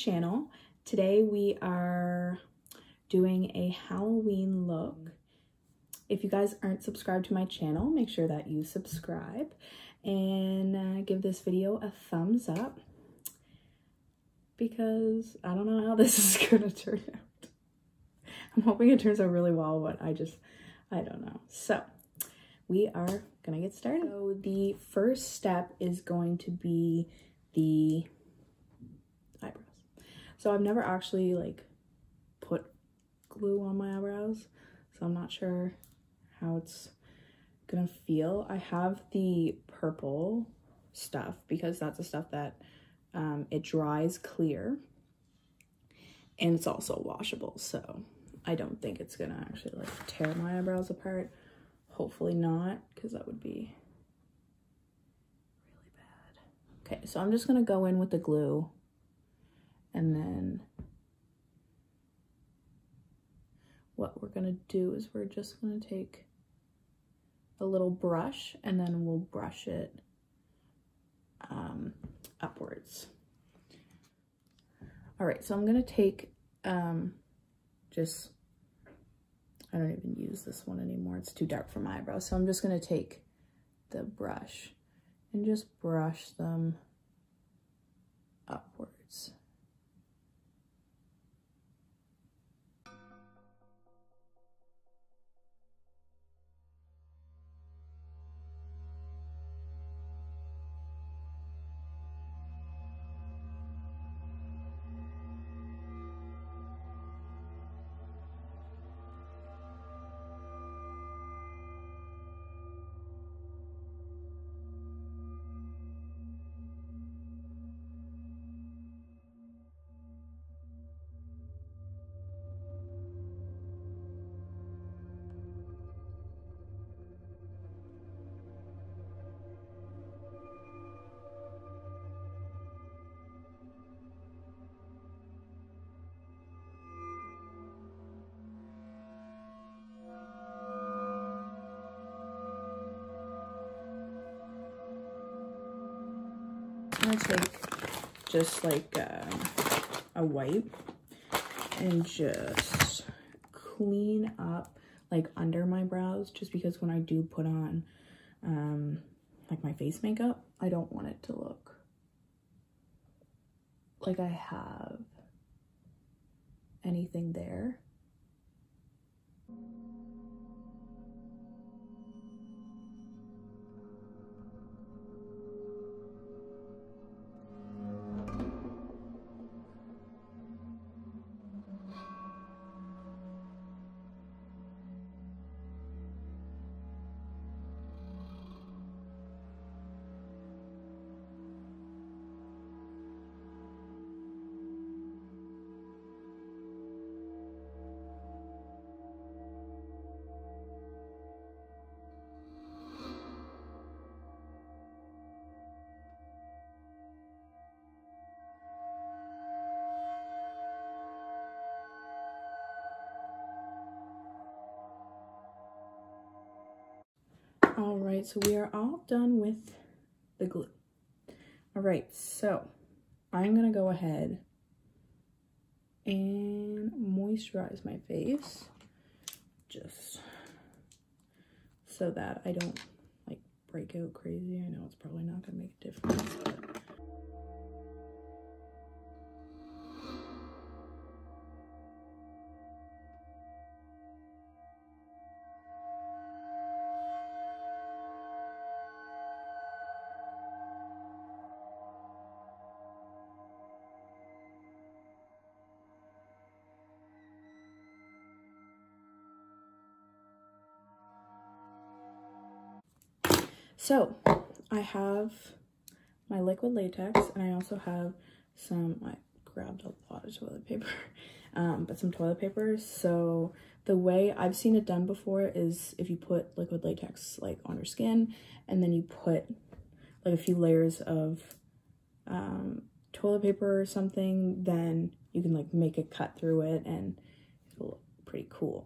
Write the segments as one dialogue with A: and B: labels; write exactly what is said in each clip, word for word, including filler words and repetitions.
A: channel. Today we are doing a Halloween look. If you guys aren't subscribed to my channel, make sure that you subscribe and uh, give this video a thumbs up, because I don't know how this is gonna turn out. I'm hoping it turns out really well, but I just, I don't know. So we are gonna get started. So the first step is going to be the eyebrows. So I've never actually like put glue on my eyebrows, so I'm not sure how it's gonna feel. I have the purple stuff because that's the stuff that um, it dries clear and it's also washable, so I don't think it's gonna actually like tear my eyebrows apart. Hopefully not, because that would be really bad. Okay, so I'm just gonna go in with the glue, and then what we're gonna do is we're just gonna take a little brush and then we'll brush it um, upwards. All right, so I'm gonna take um, just, I don't even use this one anymore. It's too dark for my eyebrows. So I'm just gonna take the brush and just brush them upwards. I'm gonna take just like um, a wipe and just clean up like under my brows, just because when I do put on um, like my face makeup, I don't want it to look like I have anything there. All right, so we are all done with the glue. All right, so I'm gonna go ahead and moisturize my face just so that I don't like break out crazy. I know it's probably not gonna make a difference, but so I have my liquid latex, and I also have some, I grabbed a lot of toilet paper, um, but some toilet paper. So the way I've seen it done before is if you put liquid latex like on your skin, and then you put like a few layers of um, toilet paper or something, then you can like make a cut through it and it'll look pretty cool.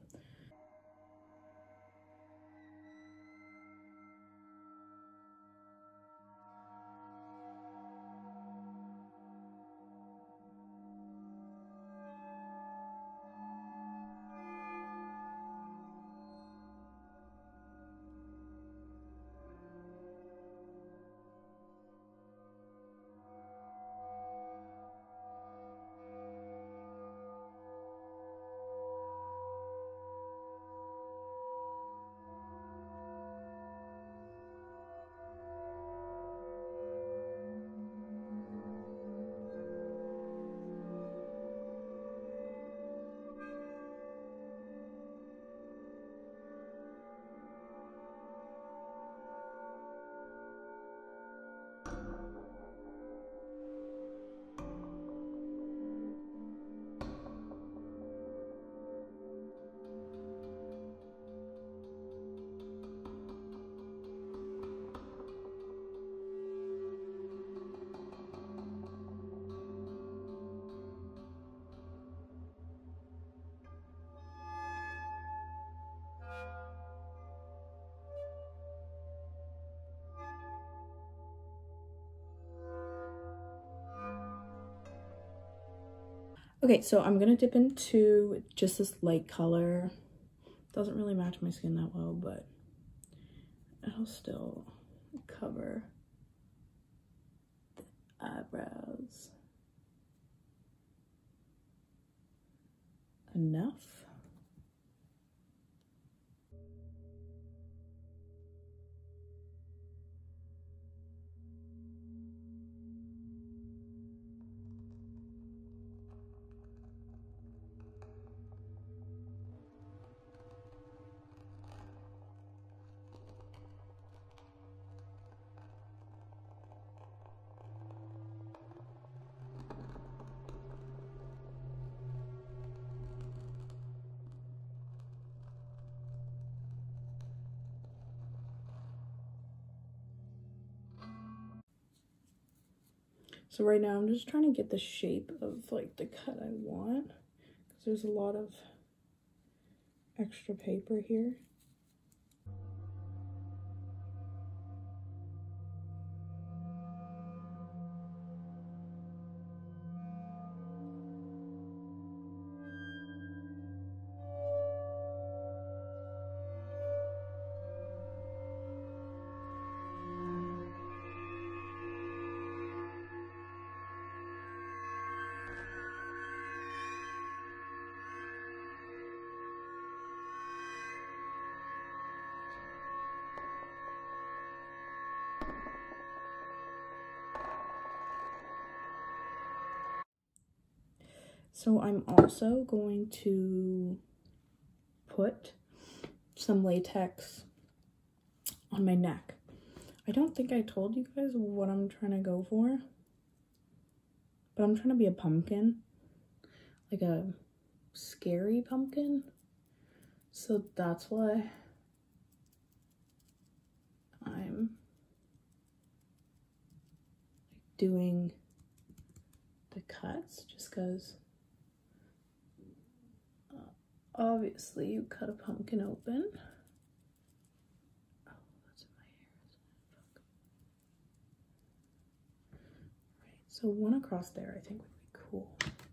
A: Okay, so I'm gonna dip into just this light color. Doesn't really match my skin that well, but it'll still cover the eyebrows enough. So right now I'm just trying to get the shape of like the cut I want, because there's a lot of extra paper here. So I'm also going to put some latex on my neck. I don't think I told you guys what I'm trying to go for, but I'm trying to be a pumpkin, like a scary pumpkin. So that's why I'm doing the cuts, just because obviously you cut a pumpkin open. Oh, that's in my hair. Right, so one across there I think would be cool.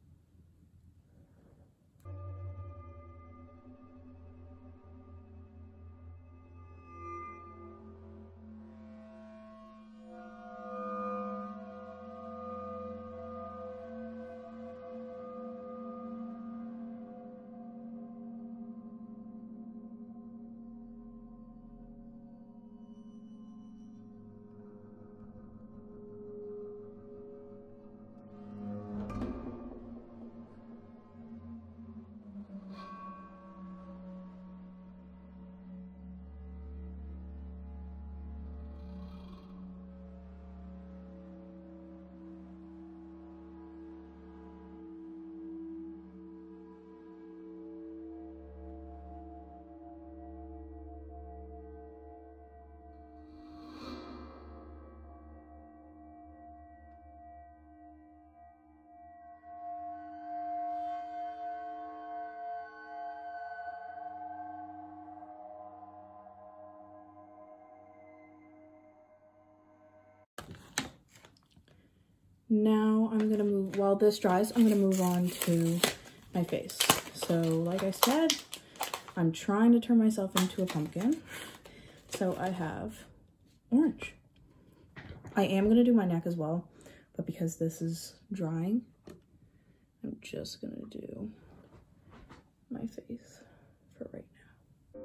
A: Now I'm gonna move, while this dries, I'm gonna move on to my face. So like I said, I'm trying to turn myself into a pumpkin. So I have orange. I am gonna do my neck as well, but because this is drying, I'm just gonna do my face for right now.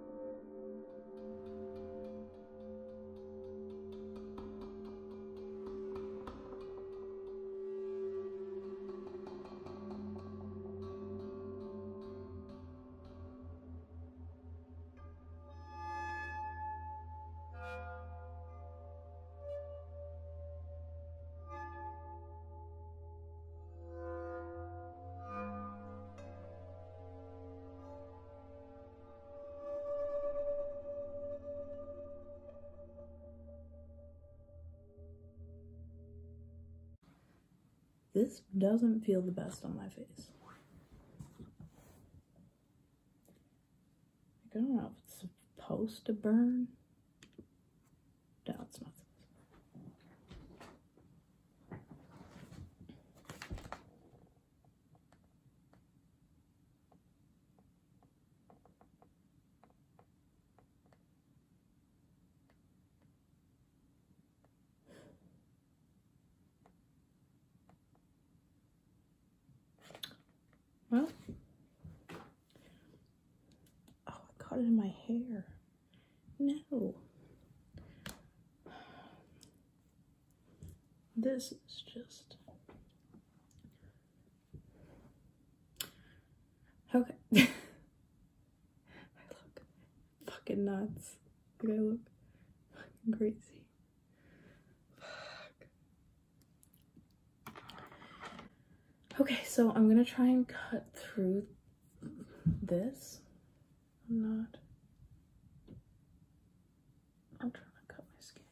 A: This doesn't feel the best on my face. I don't know if it's supposed to burn. No, it's not. caught it in my hair. No. This is just... Okay. I look fucking nuts. Like I look fucking crazy. Fuck. Okay, so I'm gonna try and cut through this. I'm not. I'm trying to cut my skin.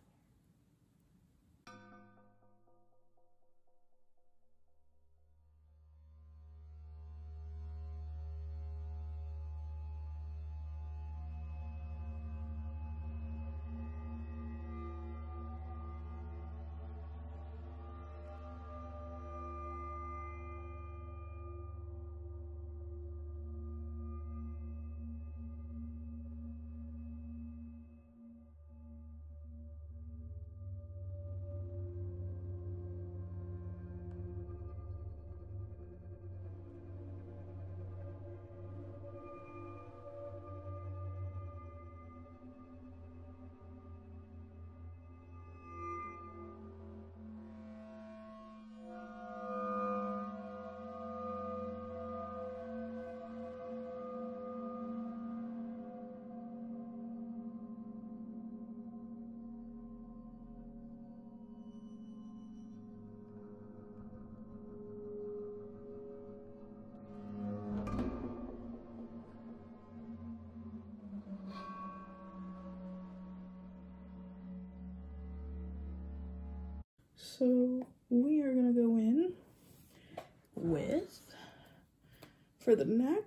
A: So we are gonna go in with, for the neck,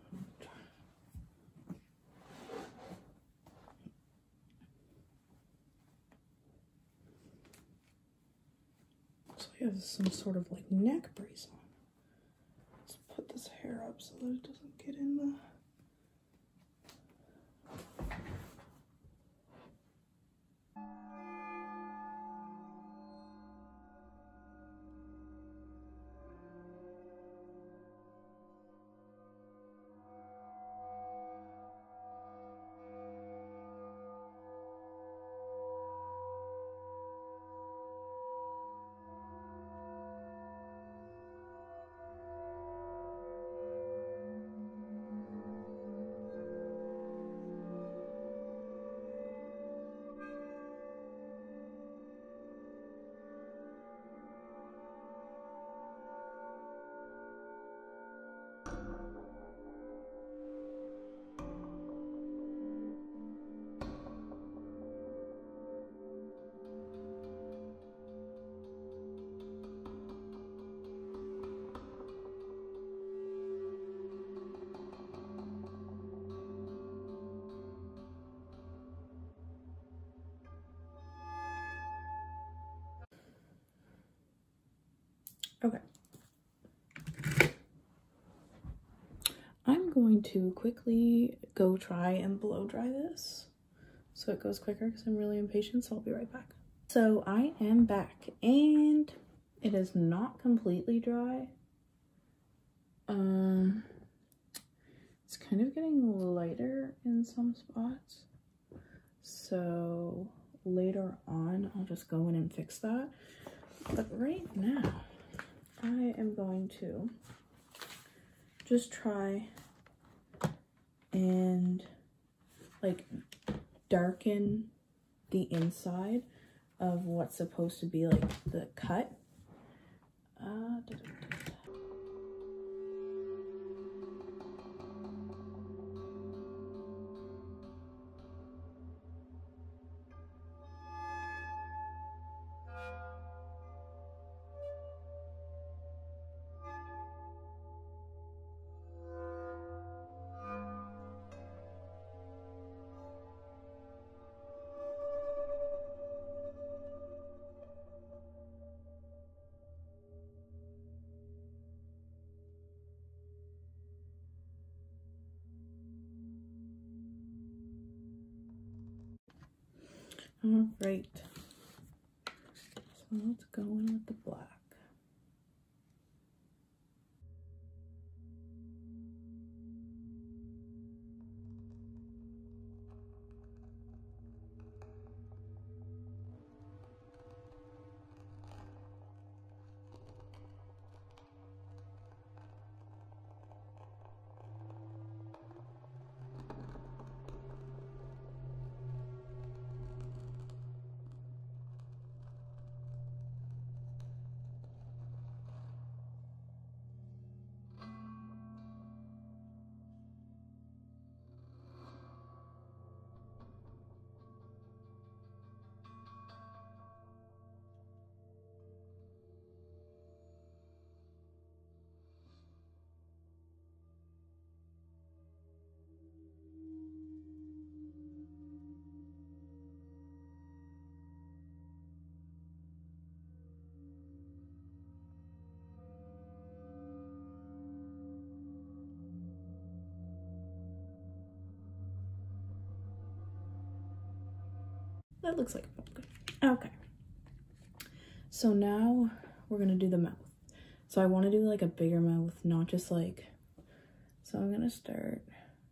A: so he has some sort of like neck brace on. Let's put this hair up so that it doesn't get in the... Okay. I'm going to quickly go try and blow dry this so it goes quicker because I'm really impatient, so I'll be right back. So I am back and it is not completely dry. Um, it's kind of getting lighter in some spots. So later on, I'll just go in and fix that. But right now, I am going to just try and like darken the inside of what's supposed to be like the cut. Uh, da, da, da, da. All right, so let's go in with the black. That looks like a pumpkin. Okay. So now we're gonna do the mouth. So I want to do like a bigger mouth, not just like, so I'm gonna start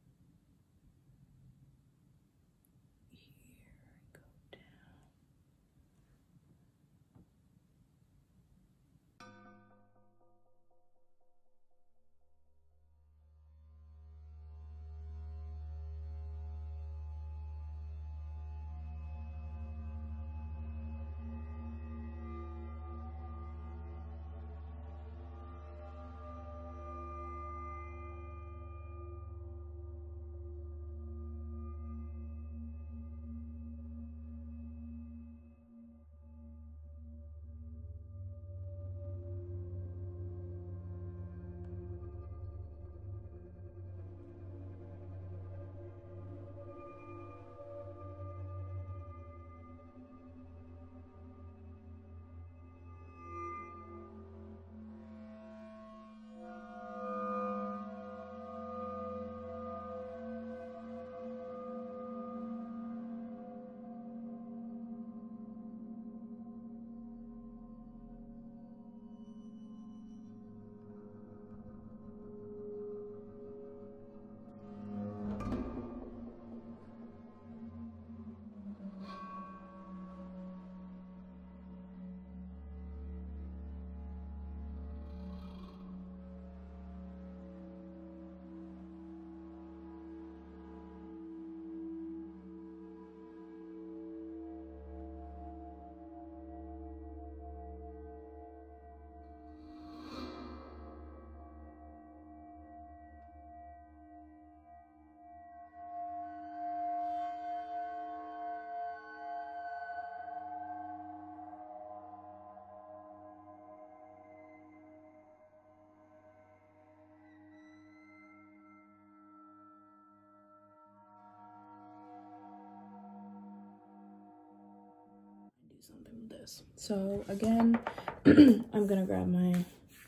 A: something with this. So again, I'm gonna grab my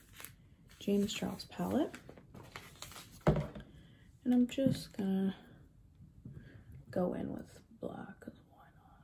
A: James Charles palette and I'm just gonna go in with black, because why not?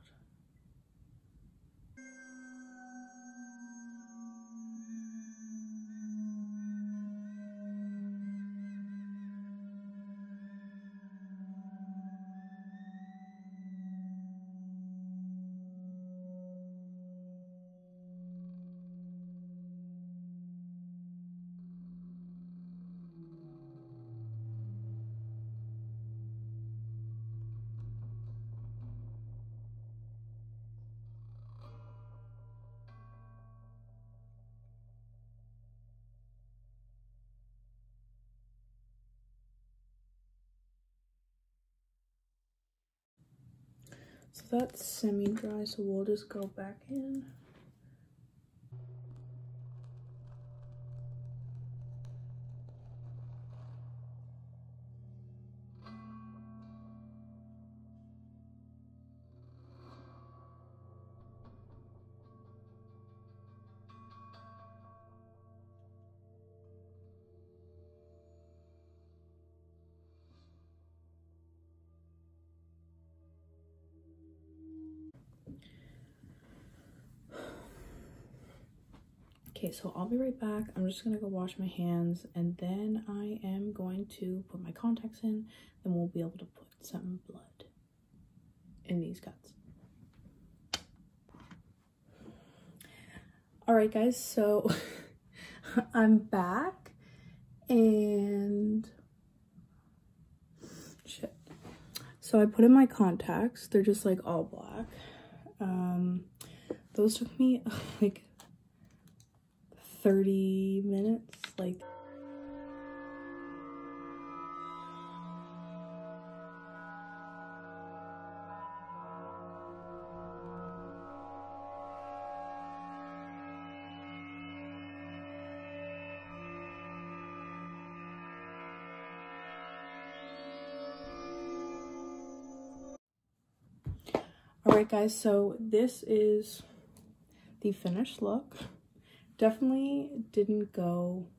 A: So that's semi-dry, so we'll just go back in. Okay, so I'll be right back. I'm just gonna go wash my hands and then I am going to put my contacts in, then we'll be able to put some blood in these cuts. All right, guys, so I'm back and shit. So I put in my contacts. They're just like all black. Um, those took me like thirty minutes, like all right, guys, so this is the finished look. Definitely didn't go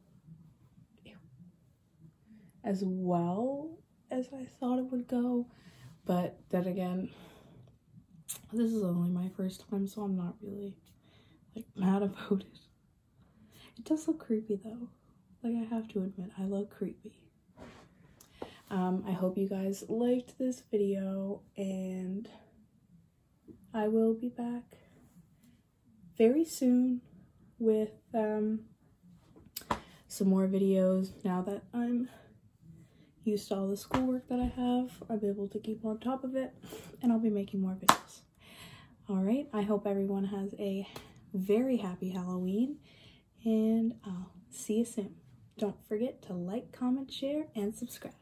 A: as well as I thought it would go, but then again, This is only my first time, so I'm not really like mad about it. It does look creepy though. Like, I have to admit, I look creepy. Um, I hope you guys liked this video, and I will be back very soon with um, some more videos. Now that I'm used to all the schoolwork that I have, I'll be able to keep on top of it, and I'll be making more videos. All right, I hope everyone has a very happy Halloween, and I'll see you soon. Don't forget to like, comment, share, and subscribe.